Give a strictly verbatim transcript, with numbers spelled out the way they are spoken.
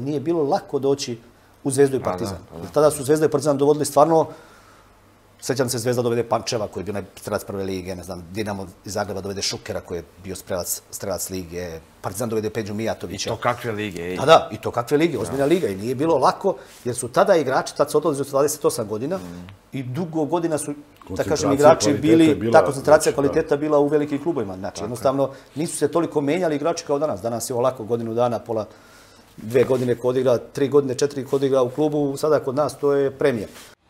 Nije bilo lako doći u Zvezdu i Partizan. Tada su Zvezda i Partizan dovodili stvarno, sjećam se Zvezda dovede Pančeva koji je bio strelac prve lige, ne znam, Dinamo iz Zagreba dovede Šukera koji je bio strelac, strelac lige, Partizan dovede Peđu Mijatovića. I to kakve lige, ej. Da, da, i to kakve lige, ozbiljna liga i nije bilo lako jer su tada igrači, tad su odlazili od dvadeset osam godina i dugo godina su, da kažem, igrači bili, ta koncentracija kvaliteta bila u velikim klubovima. Znači, jednostavno nisu se toliko menjali igrači kao danas. Danas je ovo lako godinu dana, pola, dve godine kod igra, tri godine, četiri kod igra u klubu, sada kod nas to je premijer.